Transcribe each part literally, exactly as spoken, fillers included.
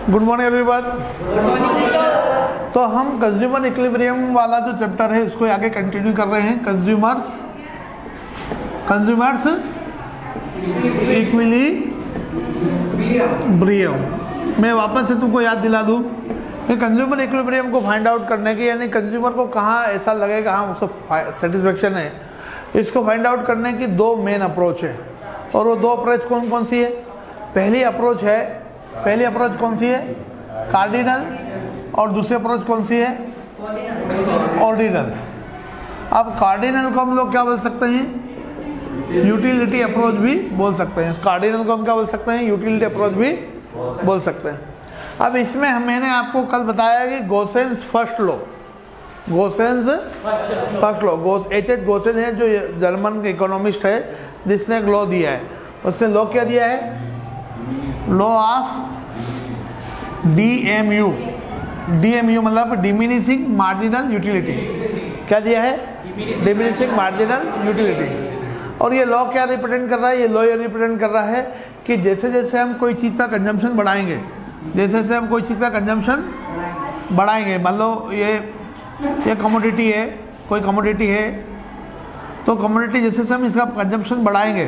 Good morning everyone. तो हम consumer equilibrium वाला जो चैप्टर है उसको आगे कंटिन्यू कर रहे हैं। Consumers consumers equilibrium. मैं वापस से तुमको याद दिला दूं कि कंज्यूमर इक्विलिब्रियम को फाइंड आउट करने की, यानी कंज्यूमर को कहाँ ऐसा लगेगा हाँ उसको सेटिस्फेक्शन है, इसको फाइंड आउट करने की दो मेन अप्रोच है। और वो दो अप्रोच कौन कौन सी है? पहली अप्रोच है पहली अप्रोच कौन सी है? कार्डिनल। और दूसरी अप्रोच कौन सी है? ऑर्डिनल। अब कार्डिनल को हम लोग क्या बोल सकते हैं? यूटिलिटी अप्रोच भी बोल सकते हैं। कार्डिनल को हम क्या बोल सकते हैं? यूटिलिटी अप्रोच भी बोल सकते हैं। अब इसमें हम मैंने आपको कल बताया कि Gossen's first law Gossen's first law Goss H H Gossen है जो जर्मन इकोनॉमिस्ट है जिसने एक लॉ दिया है। उसने लॉ क्या दिया है? Law of D M U. D M U मतलब डिमिनिशिंग मार्जिनल यूटिलिटी। क्या दिया है? Diminishing marginal utility. और ये लॉ क्या रिप्रेजेंट कर रहा है? ये लॉ ये रिप्रेजेंट कर रहा है कि जैसे जैसे हम कोई चीज़ का कंजम्पशन बढ़ाएंगे जैसे जैसे हम कोई चीज़ का कंजम्पशन बढ़ाएंगे, मान लो ये ये कमोडिटी है, कोई कमोडिटी है, तो कमोडिटी जैसे जैसे हम इसका कंजम्पशन बढ़ाएंगे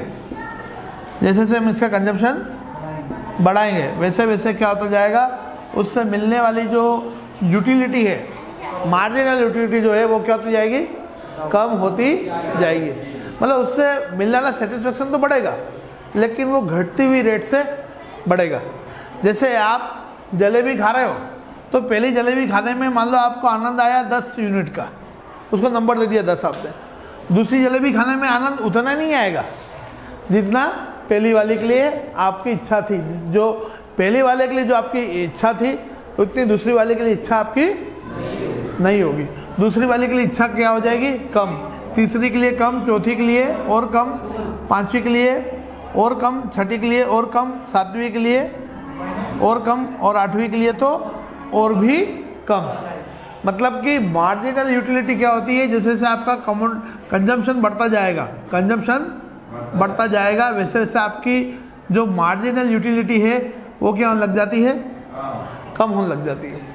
जैसे जैसे हम इसका कंजम्पशन बढ़ाएंगे वैसे वैसे क्या होता जाएगा, उससे मिलने वाली जो यूटिलिटी है, मार्जिनल यूटिलिटी जो है वो क्या होती जाएगी? कम होती जाएगी। मतलब उससे मिलने वाला सेटिस्फेक्शन तो बढ़ेगा लेकिन वो घटती हुई रेट से बढ़ेगा। जैसे आप जलेबी खा रहे हो तो पहली जलेबी खाने में मान लो आपको आनंद आया दस यूनिट का, उसको नंबर दे दिया दस आपने। दूसरी जलेबी खाने में आनंद उतना नहीं आएगा जितना पहली वाले के लिए आपकी इच्छा थी। जो पहली वाले के लिए जो आपकी इच्छा थी उतनी दूसरी वाले के लिए इच्छा आपकी नहीं होगी। दूसरी वाले के लिए इच्छा क्या हो जाएगी? कम। तीसरी के लिए कम, चौथी के लिए और कम, पांचवी के लिए और कम, छठी के लिए और कम, सातवीं के लिए और कम और आठवीं के लिए तो और भी कम। मतलब कि मार्जिनल यूटिलिटी क्या होती है? जैसे जैसे आपका कमोड कंजम्पशन बढ़ता जाएगा कंजम्पशन बढ़ता जाएगा वैसे वैसे आपकी जो मार्जिनल यूटिलिटी है वो क्या होने लग जाती है? कम होने लग जाती है।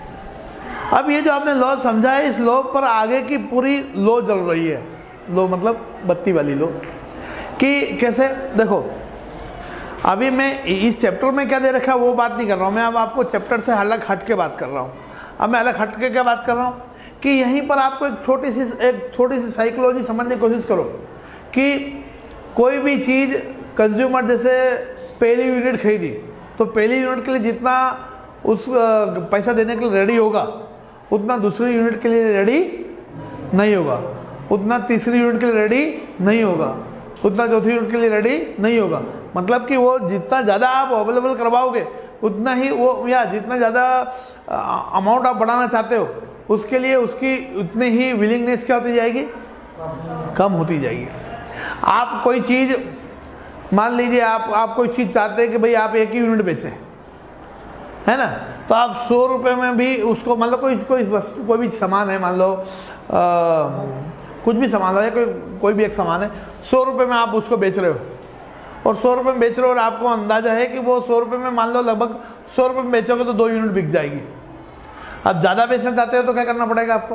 अब ये जो आपने लॉ समझा है, इस लॉ पर आगे की पूरी लॉ चल रही है। लॉ मतलब बत्ती वाली लॉ कि कैसे? देखो अभी मैं इस चैप्टर में क्या दे रखा है वो बात नहीं कर रहा हूँ मैं। अब आपको चैप्टर से अलग हट के बात कर रहा हूँ। अब मैं अलग हट के क्या बात कर रहा हूँ कि यहीं पर आपको एक छोटी सी एक छोटी सी साइकोलॉजी समझने की कोशिश करो कि कोई भी चीज़ कंज्यूमर जैसे पहली यूनिट खरीदी तो पहली यूनिट के लिए जितना उस पैसा देने के लिए रेडी होगा उतना दूसरी यूनिट के लिए रेडी नहीं होगा, उतना तीसरी यूनिट के लिए रेडी नहीं होगा, उतना चौथी यूनिट के लिए रेडी नहीं होगा। मतलब कि वो जितना ज़्यादा आप अवेलेबल करवाओगे उतना ही वो, या जितना ज़्यादा अमाउंट आप बढ़ाना चाहते हो उसके लिए उसकी उतनी ही विलिंगनेस क्या होती जाएगी? कम होती जाएगी। आप कोई चीज़ मान लीजिए आप आप कोई चीज़ चाहते हैं कि भाई आप एक ही यूनिट बेचें, है ना, तो आप सौ रुपये में भी उसको मतलब कोई कोई वस्तु कोई भी सामान है, मान लो आ, कुछ भी सामान है, कोई कोई भी एक सामान है, सौ रुपये में आप उसको बेच रहे हो और सौ रुपये में बेच रहे हो और आपको अंदाज़ा है कि वो सौ रुपये में मान लो लगभग सौ रुपये में बेचोगे तो दो यूनिट बिक जाएगी। अब ज़्यादा बेचना चाहते हो तो क्या करना पड़ेगा आपको?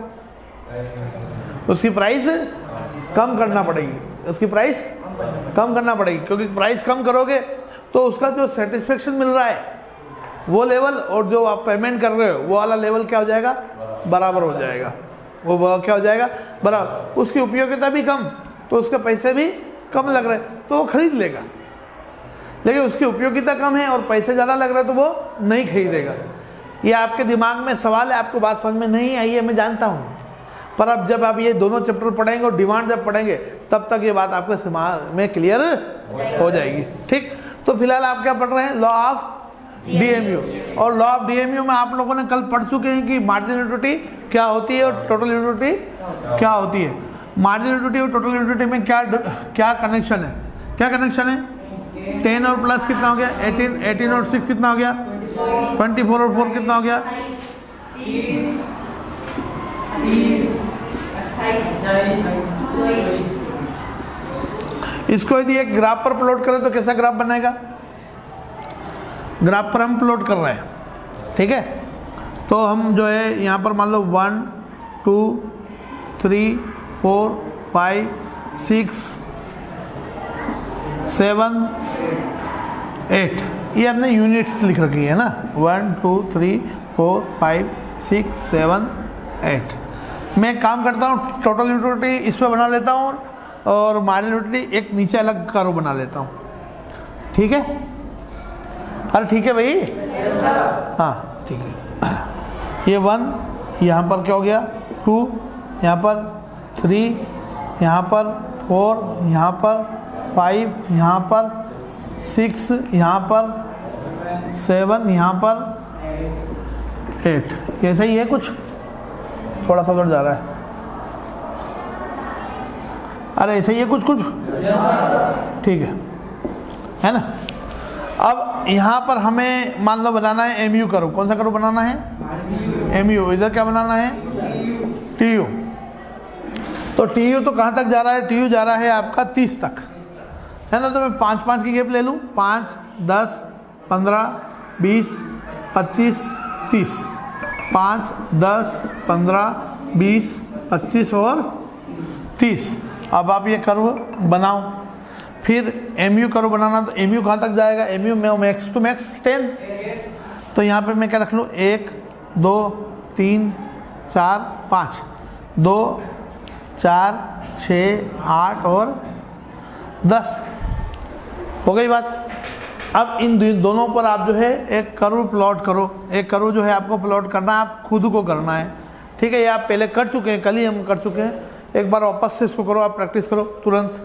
उसकी प्राइस कम करना पड़ेगी उसकी प्राइस कम करना पड़ेगी क्योंकि प्राइस कम करोगे तो उसका जो सेटिस्फेक्शन मिल रहा है वो लेवल और जो आप पेमेंट कर रहे हो वो वाला लेवल क्या हो जाएगा? बराबर हो जाएगा। वो क्या हो जाएगा? बराबर। उसकी उपयोगिता भी कम तो उसके पैसे भी कम लग रहे तो वो खरीद लेगा, लेकिन उसकी उपयोगिता कम है और पैसे ज़्यादा लग रहे तो वो नहीं खरीदेगा। ये आपके दिमाग में सवाल है, आपको बात समझ में नहीं आई है मैं जानता हूँ, पर अब जब आप ये दोनों चैप्टर पढ़ेंगे और डिमांड जब पढ़ेंगे तब तक ये बात आपके दिमाग में क्लियर हो जाएगी। ठीक, तो फिलहाल आप क्या पढ़ रहे हैं? Law of D M U. और law of D M U में आप लोगों ने कल पढ़ चुके हैं कि मार्जिनल यूटिलिटी क्या होती है और टोटल यूटिलिटी क्या होती है। मार्जिनल यूटिलिटी और टोटल यूटिलिटी में क्या क्या कनेक्शन है? क्या कनेक्शन है? टेन और प्लस कितना हो गया? एटीन। एटीन और सिक्स कितना हो गया? ट्वेंटी फोर और फोर कितना हो गया? इसको यदि एक ग्राफ पर प्लॉट करें तो कैसा ग्राफ बनेगा? ग्राफ पर हम प्लॉट कर रहे हैं ठीक है। तो हम जो है यहाँ पर मान लो one two three four five six seven eight, ये हमने यूनिट्स लिख रखी है ना, one two three four five six seven eight. मैं एक काम करता हूँ, टोटल यूटिलिटी इस पर बना लेता हूँ और मार्जिनल यूटिलिटी एक नीचे अलग कर्व बना लेता हूँ, ठीक है। अरे ठीक है भाई, हाँ ठीक है। ये वन यहाँ पर क्या हो गया, टू यहाँ पर, थ्री यहाँ पर, फोर यहाँ पर, फाइव यहाँ पर, सिक्स यहाँ पर, सेवन यहाँ पर, एट। ऐसा ही है कुछ, थोड़ा सा उधर जा रहा है। अरे ऐसा ही है कुछ कुछ, ठीक है, है ना। अब यहाँ पर हमें मान लो बनाना है एम यू करो। कौन सा करो बनाना है, एम यू। इधर क्या बनाना है, टी यू। तो टी यू तो कहाँ तक जा रहा है, टी यू जा रहा है आपका तीस तक, है ना। तो मैं पाँच पाँच की गैप ले लूँ, पाँच दस पंद्रह बीस पच्चीस तीस, पाँच दस पंद्रह बीस पच्चीस और तीस। अब आप ये कर्व बनाओ। फिर एम यू कर्व बनाना, तो एम यू कहाँ तक जाएगा, एम यू में मैक्स टू मैक्स टेन। तो यहाँ पे मैं क्या रख लूँ, एक दो तीन चार पाँच, दो चार छः आठ और दस, हो गई बात। अब इन दोनों पर आप जो है एक कर्व प्लॉट करो। एक कर्व जो है आपको प्लॉट करना है, आप खुद को करना है, ठीक है। ये आप पहले कर चुके हैं, कल ही हम कर चुके हैं। एक बार वापस से इसको करो, आप प्रैक्टिस करो तुरंत।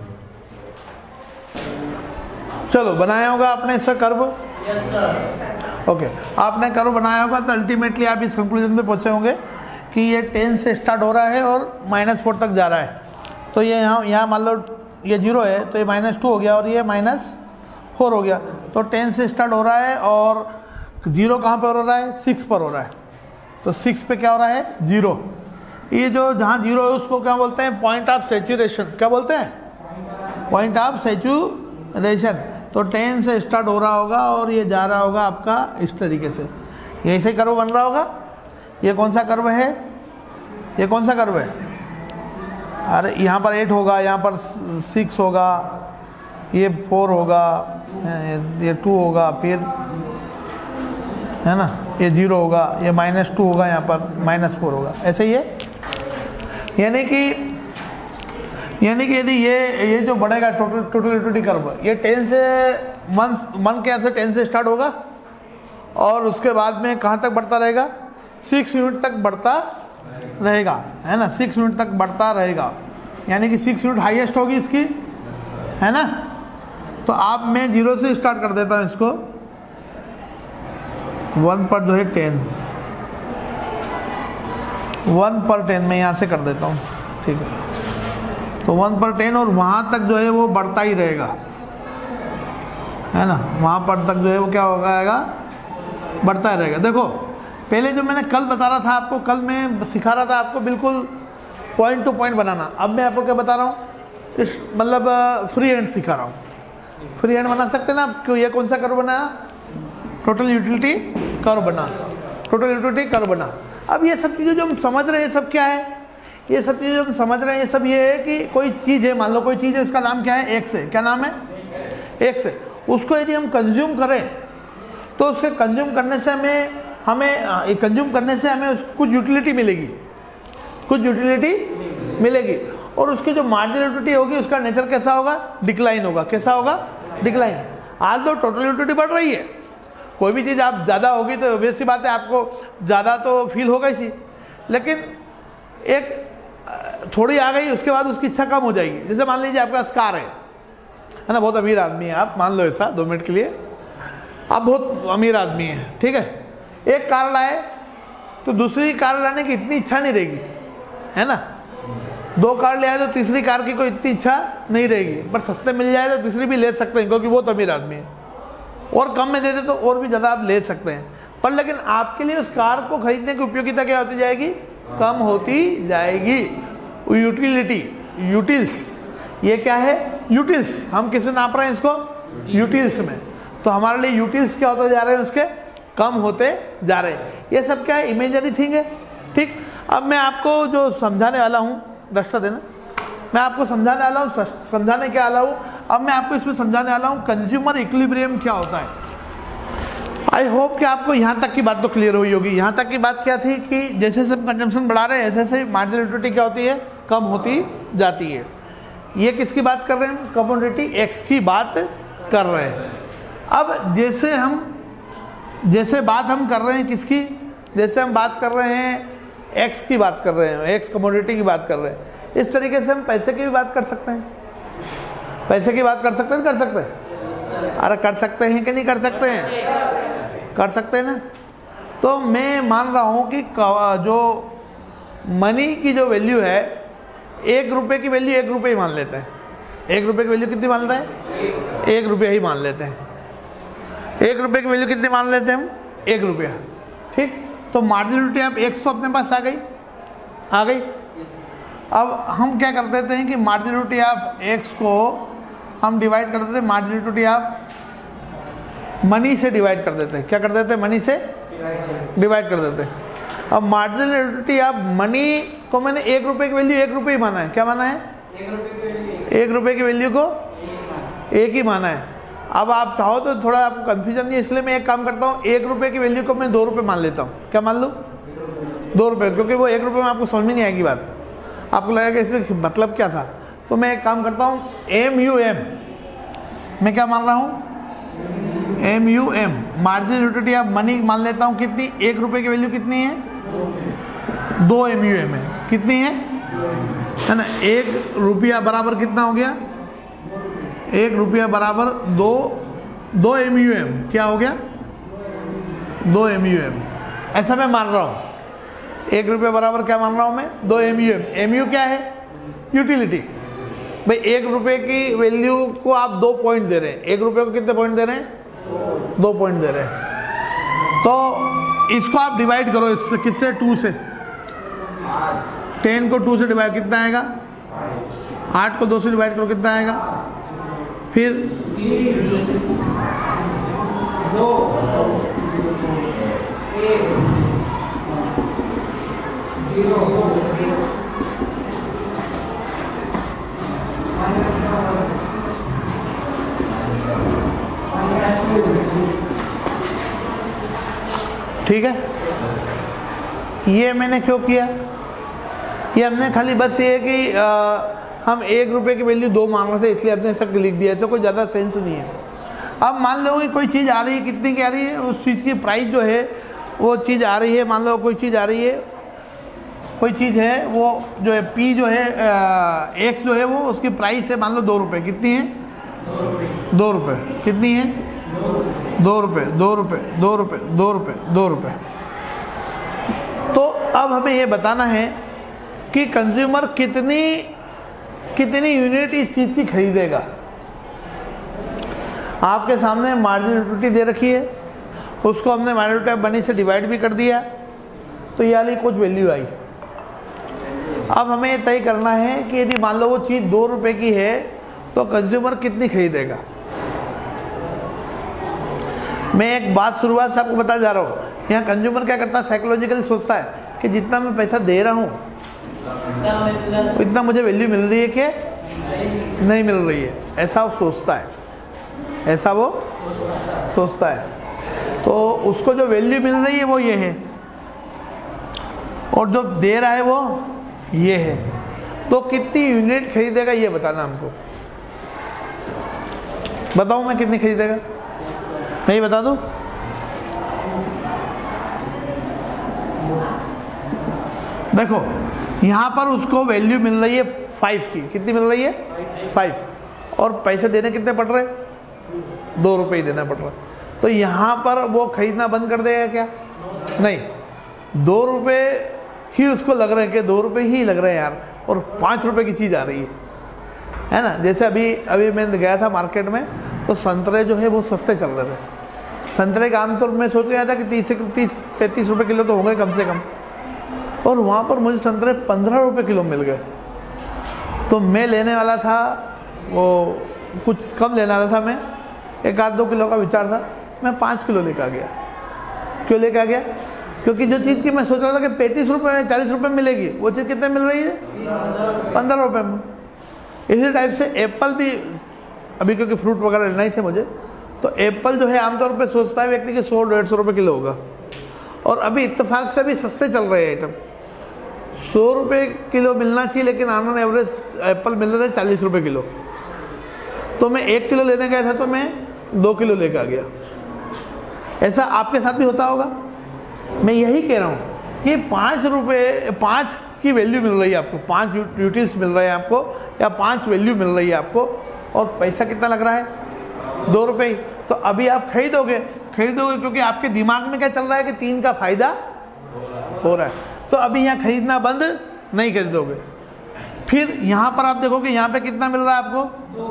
चलो बनाया होगा आपने इसका कर्व, यस सर। ओके, आपने कर्व बनाया होगा तो अल्टीमेटली आप इस कंक्लूजन पे पहुंचे होंगे कि ये टेन से स्टार्ट हो रहा है और माइनस फोर तक जा रहा है। तो ये यहाँ यहाँ मान लो ये जीरो है, तो ये माइनस टू हो गया और ये माइनस फोर हो गया। तो टेन से स्टार्ट हो रहा है और जीरो कहाँ पर हो रहा है, सिक्स पर हो रहा है। तो सिक्स पे क्या हो रहा है, जीरो। ये जो जहाँ जीरो है उसको क्या बोलते हैं, पॉइंट ऑफ सैचुरेशन। क्या बोलते हैं, पॉइंट ऑफ सैचुरेशन। तो टेन से स्टार्ट हो रहा होगा और ये जा रहा होगा आपका इस तरीके से, ये ऐसे कर्व बन रहा होगा। ये कौन सा कर्व है, ये कौन सा कर्व है, अरे यहाँ पर एट होगा, यहाँ पर सिक्स होगा, ये फोर होगा, ये टू होगा, फिर है ना ये जीरो होगा, ये माइनस टू होगा, यहाँ पर माइनस फोर होगा, ऐसे ही है। यानी कि यानी कि यदि ये ये जो बढ़ेगा टोटल टोटल यूटिलिटी कर्व, ये टेन से वन वन के यहाँ से टेन से स्टार्ट होगा और उसके बाद में कहाँ तक बढ़ता रहेगा, सिक्स यूनिट तक बढ़ता रहेगा, है ना। सिक्स यूनिट तक बढ़ता रहेगा, यानी कि सिक्स यूनिट हाईएस्ट होगी इसकी, है ना। तो आप मैं जीरो से स्टार्ट कर देता हूँ इसको, वन पर जो है टेन, वन पर टेन मैं यहाँ से कर देता हूँ, ठीक है। तो वन पर टेन और वहाँ तक जो है वो बढ़ता ही रहेगा, है ना। वहाँ पर तक जो है वो क्या हो जाएगा, बढ़ता ही रहेगा। देखो पहले जो मैंने कल बता रहा था आपको, कल मैं सिखा रहा था आपको बिल्कुल पॉइंट टू पॉइंट बनाना। अब मैं आपको क्या बता रहा हूँ, इस मतलब फ्री हैंड सिखा रहा हूँ। फ्री हैंड बना सकते हैं ना आप। क्यों, ये कौन सा कर्व बनाया, टोटल यूटिलिटी कर्व बना, टोटल यूटिलिटी कर्व बना। अब ये सब चीज़ें जो हम समझ रहे हैं सब क्या है, ये सब चीज़ें जो हम समझ रहे हैं ये सब ये है कि कोई चीज़ है, मान लो कोई चीज़ है, उसका नाम क्या है, एक्स है। क्या नाम है, एक्स है। उसको यदि हम कंज्यूम करें तो उसके कंज्यूम करने से हमें हमें कंज्यूम करने से हमें कुछ यूटिलिटी मिलेगी, कुछ यूटिलिटी मिलेगी। और उसकी जो मार्जिनल यूटिलिटी होगी उसका नेचर कैसा होगा, डिक्लाइन होगा। कैसा होगा, डिक्लाइन। आज तो टोटल यूटिलिटी बढ़ रही है, कोई भी चीज़ आप ज़्यादा होगी तो वैसी बात है आपको ज़्यादा तो फील होगा ही सी, लेकिन एक थोड़ी आ गई उसके बाद उसकी इच्छा कम हो जाएगी। जैसे मान लीजिए आपका कार है, है ना, बहुत अमीर आदमी है आप, मान लो ऐसा दो मिनट के लिए, आप बहुत अमीर आदमी है, ठीक है। एक कार लाए तो दूसरी कार लाने की इतनी इच्छा नहीं रहेगी, है ना। दो कार ले आए तो तीसरी कार की कोई इतनी इच्छा नहीं रहेगी, पर सस्ते मिल जाए तो तीसरी भी ले सकते हैं क्योंकि बहुत अमीर आदमी है। और कम में दे दे तो और भी ज़्यादा आप ले सकते हैं, पर लेकिन आपके लिए उस कार को खरीदने की उपयोगिता क्या होती जाएगी, कम होती जाएगी। यूटिलिटी, यूटिल्स, ये क्या है, यूटिल्स। हम किस में नाप रहे हैं इसको, यूटिल्स में। तो हमारे लिए यूटिल्स क्या होते जा रहे हैं, उसके कम होते जा रहे हैं। ये सब क्या है, इमेजरी थिंग है। ठीक, अब मैं आपको जो समझाने वाला हूँ, डस्टर देना, मैं आपको समझाने वाला हूँ, समझाने क्या वाला हूँ, अब मैं आपको इसमें समझाने वाला हूँ कंज्यूमर इक्विलिब्रियम क्या होता है। आई होप कि आपको यहाँ तक की बात तो क्लियर हुई होगी। यहाँ तक की बात क्या थी कि जैसे जैसे कंजम्पशन बढ़ा रहे हैं ऐसे ऐसे मार्जिनल यूटिलिटी क्या होती है, कम होती जाती है। ये किसकी बात कर रहे हैं, कमोडिटी एक्स की बात कर रहे हैं। अब जैसे हम जैसे बात हम कर रहे हैं किसकी, जैसे हम बात कर रहे हैं एक्स की बात कर रहे हैं, एक्स कमोडिटी की बात कर रहे हैं, इस तरीके से हम पैसे की भी बात कर सकते हैं। पैसे की बात कर सकते हैं, कर सकते हैं, अरे कर सकते हैं कि नहीं कर सकते हैं, कर सकते हैं ना। तो मैं मान रहा हूँ कि जो मनी की जो वैल्यू है, एक रुपए की वैल्यू एक रुपये ही मान लेते हैं। एक रुपये की वैल्यू कितनी मानते हैं, एक रुपया ही मान लेते हैं। एक रुपये की वैल्यू कितनी मान लेते हैं हम, एक रुपया। ठीक, तो मार्जिनलिटी आप एक्स तो अपने पास आ गई, आ गई। अब हम क्या कर देते हैं कि मार्जिनलिटी आप एक्स को हम डिवाइड कर देते हैं, मार्जिनलिटी आप मनी से डिवाइड कर देते हैं। क्या कर देते हैं, मनी से डिवाइड कर देते हैं। अब मार्जिनलिटी आप मनी को, मैंने एक रुपये की वैल्यू एक रुपये ही माना है। क्या माना है, एक रुपये की वैल्यू को एक ही माना है। अब आप चाहो तो थोड़ा आपको कन्फ्यूजन नहीं है, इसलिए मैं एक काम करता हूँ, एक रुपये की वैल्यू को मैं दो रुपये मान लेता हूँ। क्या मान लूँ, दो रुपये, क्योंकि वो एक रुपये में आपको समझ में नहीं आएगी बात, आपको लगेगा इसमें मतलब क्या था। तो मैं एक काम करता हूँ, एम यू एम, मैं क्या मान रहा हूँ, M U M, margin utility आप मनी मान लेता हूँ। कितनी, एक रुपये की वैल्यू कितनी है, दो एम यू एम है। कितनी है, है ना, एक रुपया बराबर कितना हो गया, एक रुपया बराबर दो दो एम यू एम, क्या हो गया, दो एम यू एम, ऐसा मैं मान रहा हूँ। एक रुपया बराबर क्या मान रहा हूँ मैं, दो M U M. M U क्या है, यूटिलिटी। भाई एक रुपये की वैल्यू को आप दो पॉइंट दे रहे हैं, एक रुपये को कितने पॉइंट दे रहे हैं, दो पॉइंट दे रहे हैं। तो इसको आप डिवाइड करो इससे, किससे, टू से। टेन को टू से डिवाइड कितना आएगा, आठ को दो से डिवाइड करो कितना आएगा, फिर दो ठीक है। ये मैंने क्यों किया, ये हमने खाली बस ये कि आ, हम एक रुपये की वैल्यू दो मान रहे थे, इसलिए हमने सब लिख दिया, ऐसा कोई ज़्यादा सेंस नहीं है। अब मान लो कि कोई चीज़ आ रही है, कितनी की आ रही है, उस चीज़ की प्राइस जो है वो चीज़ आ रही है, मान लो कोई चीज़ आ रही है, कोई चीज़ है वो जो है पी जो है एक्स जो है वो उसकी प्राइस है मान लो दो रुपये। कितनी है, दो रुपये। कितनी है, दो रुपये, दो रुपये, दो रुपये, दो रुपये, दो रुपये। तो अब हमें ये बताना है कि कंज्यूमर कितनी कितनी यूनिट इस चीज़ की खरीदेगा। आपके सामने मार्जिन यूटिलिटी दे रखी है, उसको हमने माइनॉरिटी ऑफ मनी से डिवाइड भी कर दिया, तो ये वाली कुछ वैल्यू आई। अब हमें ये तय करना है कि यदि मान लो वो चीज़ दो रुपये की है तो कंज्यूमर कितनी खरीदेगा। मैं एक बात शुरुआत से आपको बता जा रहा हूँ, यहाँ कंज्यूमर क्या करता है, साइकोलॉजिकली सोचता है कि जितना मैं पैसा दे रहा हूँ तो इतना मुझे वैल्यू मिल रही है कि नहीं मिल रही है, ऐसा वो सोचता है, ऐसा वो सोचता है। तो उसको जो वैल्यू मिल रही है वो ये है, और जो दे रहा है वो ये है। तो कितनी यूनिट खरीदेगा ये बताना हमको। बताऊं मैं कितनी खरीदेगा, नहीं बता दूं? देखो यहाँ पर उसको वैल्यू मिल रही है फाइव की। कितनी मिल रही है, फाइव, और पैसे देने कितने पड़ रहे, दो रुपये ही देना पड़ रहा। तो यहाँ पर वो खरीदना बंद कर देगा क्या, नहीं, दो रुपये ही उसको लग रहे हैं कि दो रुपये ही लग रहे हैं यार, और पाँच रुपये की चीज़ आ रही है, है ना। जैसे अभी अभी मैं गया था मार्केट में तो संतरे जो है वो सस्ते चल रहे थे। संतरे का आमतौर में सोच रहा था कि तीस से तीस पैंतीस रुपये किलो तो होंगे कम से कम, और वहाँ पर मुझे संतरे पंद्रह रुपये किलो मिल गए। तो मैं लेने वाला था, वो कुछ कम लेने वाला था मैं, एक आध दो किलो का विचार था, मैं पाँच किलो लेकर आ गया। क्यों लेके आ गया? क्योंकि जो चीज़ की मैं सोच रहा था कि पैंतीस रुपये में चालीस रुपये में मिलेगी, वो चीज़ कितने मिल रही है? पंद्रह रुपये में। इसी टाइप से एप्पल भी, अभी क्योंकि फ्रूट वगैरह लेना ही थे मुझे, तो एप्पल जो है आमतौर पे सोचता है व्यक्ति कि सौ डेढ़ सौ रुपये किलो होगा, और अभी इत्तेफाक से भी सस्ते चल रहे हैं आइटम। सौ रुपये किलो मिलना चाहिए, लेकिन ऑन एवरेज एप्पल मिल रहे थे चालीस रुपये किलो। तो मैं एक किलो लेने गया था तो मैं दो किलो लेकर आ गया। ऐसा आपके साथ भी होता होगा। मैं यही कह रहा हूँ कि पाँच रुपये पाँच की वैल्यू मिल रही है आपको, पाँच यूटिल्स मिल रहे हैं आपको, या पाँच वैल्यू मिल रही है आपको, और पैसा कितना लग रहा है? दो रुपये ही। तो अभी आप खरीदोगे खरीदोगे क्योंकि आपके दिमाग में क्या चल रहा है कि तीन का फायदा हो रहा है, तो अभी यहाँ खरीदना बंद नहीं खरीदोगे। फिर यहाँ पर आप देखोगे यहाँ पे कितना मिल रहा है आपको?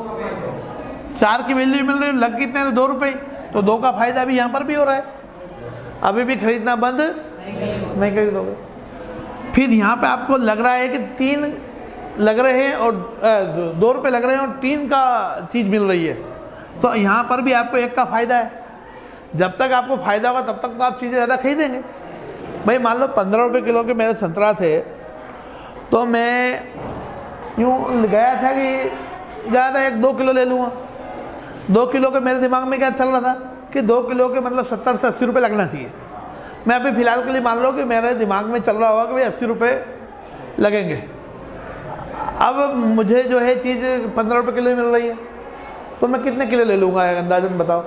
चार की वैल्यू मिल रही है, लग कितने हैं? दो रुपये। तो दो का फायदा भी यहाँ पर भी हो रहा है, अभी भी खरीदना बंद नहीं खरीदोगे। फिर यहाँ पे आपको लग रहा है कि तीन लग रहे हैं और दो रुपये लग रहे हैं और तीन का चीज़ मिल रही है, तो यहाँ पर भी आपको एक का फायदा है। जब तक आपको फायदा होगा तब तक तो आप चीज़ें ज़्यादा खरीदेंगे। भाई मान लो पंद्रह रुपये किलो के मेरे संतरा थे, तो मैं यूँ गया था कि ज़्यादा एक दो किलो ले लूँगा। दो किलो के मेरे दिमाग में क्या चल रहा था कि दो किलो के मतलब सत्तर से अस्सी रुपये लगना चाहिए। मैं अभी फ़िलहाल के लिए मान लो कि मेरे दिमाग में चल रहा होगा कि भाई अस्सी रुपये लगेंगे। अब मुझे जो है चीज़ पंद्रह रुपये किलो मिल रही है, तो मैं कितने किलो ले लूँगा अंदाजन बताओ?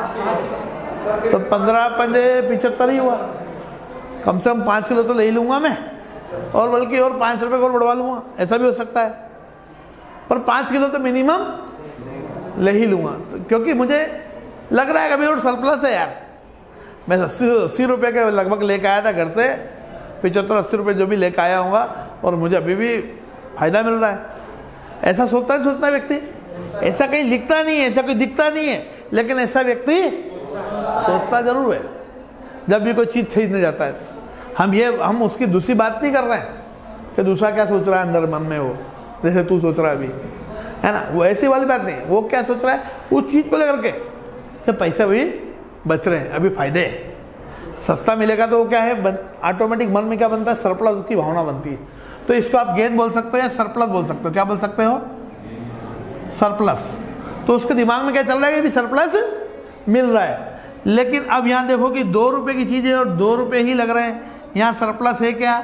तो पंद्रह पंजे पिचहत्तर ही हुआ। कम से कम पाँच किलो तो ले ही लूँगा मैं, और बल्कि और पाँच रुपये और बढ़वा लूँगा, ऐसा भी हो सकता है। पर पाँच किलो तो मिनिमम ले ही लूँगा, तो क्योंकि मुझे लग रहा है कभी और सरप्लस है यार। मैं अस्सी अस्सी रुपये के लगभग लेकर आया था घर से, पिचहत्तर अस्सी रुपये जो भी लेकर आया हूँगा, और मुझे अभी भी फ़ायदा मिल रहा है। ऐसा सोचता है सोचता है व्यक्ति, ऐसा कहीं लिखता नहीं है, ऐसा कोई दिखता नहीं है, लेकिन ऐसा व्यक्ति सोचता जरूर है जब भी कोई चीज़ खरीदने जाता है। हम ये हम उसकी दूसरी बात नहीं कर रहे हैं कि दूसरा क्या सोच रहा है अंदर मन में, वो जैसे तू सोच रहा है अभी, है ना, वो ऐसी वाली बात नहीं। वो क्या सोच रहा है उस चीज़ को लेकर के कि पैसे भी बच रहे हैं, अभी फायदे है, सस्ता मिलेगा, तो वो क्या है ऑटोमेटिक मन में क्या बनता है? सरप्लस की भावना बनती है। तो इसको आप गेन बोल सकते हो या सरप्लस बोल सकते हो। क्या बोल सकते हो? सरप्लस। तो उसके दिमाग में क्या चल रहा है कि भी सरप्लस मिल रहा है। लेकिन अब यहाँ देखो कि दो रुपये की चीज़ है और दो रुपये ही लग रहे हैं, यहाँ सरप्लस है क्या?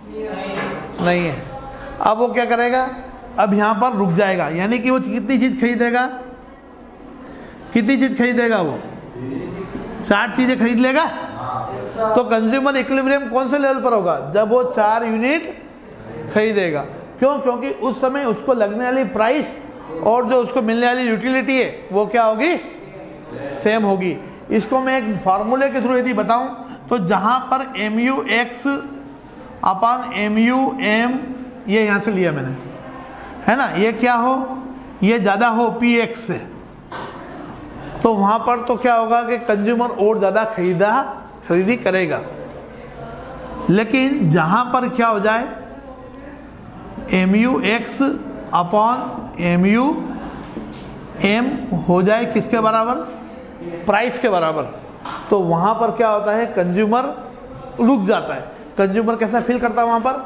नहीं है। अब वो क्या करेगा? अब यहाँ पर रुक जाएगा, यानी कि वो कितनी चीज़ खरीदेगा? कितनी चीज़ खरीदेगा? वो चार चीज़ें खरीद लेगा। तो कंज्यूमर इक्विलिब्रियम कौन से लेवल पर होगा? जब वो चार यूनिट खरीदेगा। क्यों? क्योंकि उस समय उसको लगने वाली प्राइस और जो उसको मिलने वाली यूटिलिटी है वो क्या होगी? सेम होगी। इसको मैं एक फॉर्मूले के थ्रू यदि बताऊं तो जहां पर M U x upon M U M, ये यहाँ से लिया मैंने, है ना, ये क्या हो? ये ज़्यादा हो पी एक्स से, तो वहाँ पर तो क्या होगा कि कंज्यूमर और ज़्यादा खरीदा खरीदी करेगा। लेकिन जहाँ पर क्या हो जाए M U x upon M U M हो जाए किसके बराबर? प्राइस के बराबर, तो वहाँ पर क्या होता है? कंज्यूमर रुक जाता है। कंज्यूमर कैसा फील करता है वहाँ पर?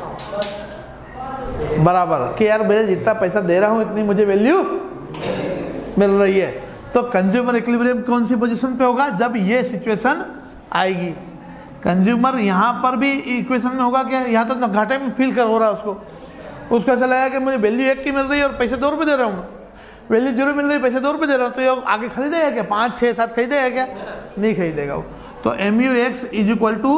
बराबर, कि यार मैं जितना पैसा दे रहा हूँ इतनी मुझे वैल्यू मिल रही है। तो कंज्यूमर इक्विलिब्रियम कौन सी पोजीशन पे होगा? जब ये सिचुएशन आएगी। कंज्यूमर यहाँ पर भी इक्वेशन में होगा क्या? यहाँ तो घाटे में फील कर हो रहा है उसको उसको ऐसा लगा कि मुझे वैल्यू एक की मिल रही है और पैसे दो रुपये दे रहा हूँ, वैल्यू जीरो मिल रही है, पैसे दो रुपये दे रहा हूँ, तो ये आगे खरीदेगा क्या? पाँच छः सात खरीदेगा क्या? नहीं खरीदेगा वो। तो M U X is equal to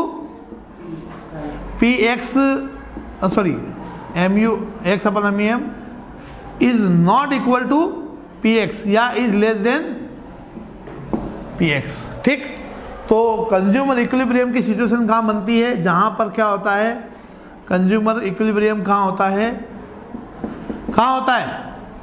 P X, sorry M U X upon M U M is not equal to P X या is less than P X. ठीक, तो कंज्यूमर इक्विलिब्रियम की सिचुएशन कहाँ बनती है? जहाँ पर क्या होता है? कंज्यूमर इक्विलिब्रियम कहाँ होता है? कहाँ होता है?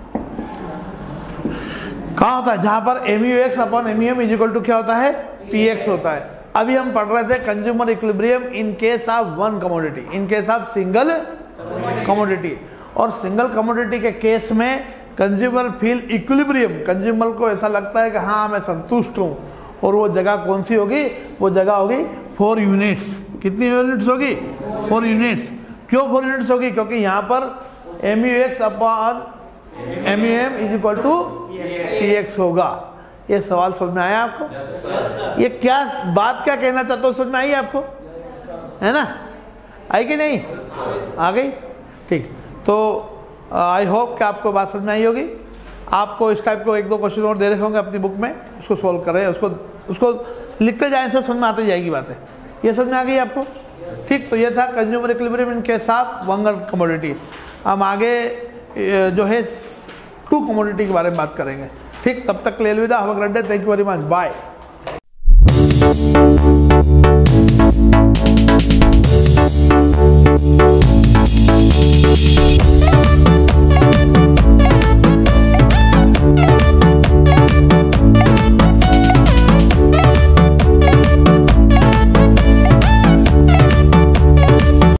कहाँ होता है? जहाँ पर M U x upon M U M is equal to क्या होता है? पी एक्स होता है। अभी हम पढ़ रहे थे consumer equilibrium in case of one commodity, in case of single commodity. और सिंगल कमोडिटी के केस में कंज्यूमर फील इक्विलिब्रियम, कंज्यूमर को ऐसा लगता है कि हाँ मैं संतुष्ट हूँ, और वो जगह कौन सी होगी, वो जगह होगी फोर यूनिट्स। कितनी यूनिट्स होगी, फोर यूनिट्स। क्यों फोर यूनिट्स होगी, क्योंकि यहाँ पर M U x upon M U M is equal to P x होगा। ये सवाल समझ में आया आपको? ये क्या बात क्या कहना चाहता हूँ, समझ में आई आपको, है ना? आई कि नहीं? आ गई, ठीक। तो आई होप कि आपको बात समझ में आई होगी। आपको इस टाइप को एक दो क्वेश्चन और दे रखे होंगे अपनी बुक में, उसको सोल्व कर रहे हैं, उसको उसको लिखते जाए, से समझ में आती जाएगी बातें। ये समझ में आ गई आपको? ठीक। तो ये था consumer equilibrium in case of one commodity. हम आगे जो है टू कमोडिटी के बारे में बात करेंगे। ठीक, तब तक ले अलविदा, have a great day, thank you very much, bye.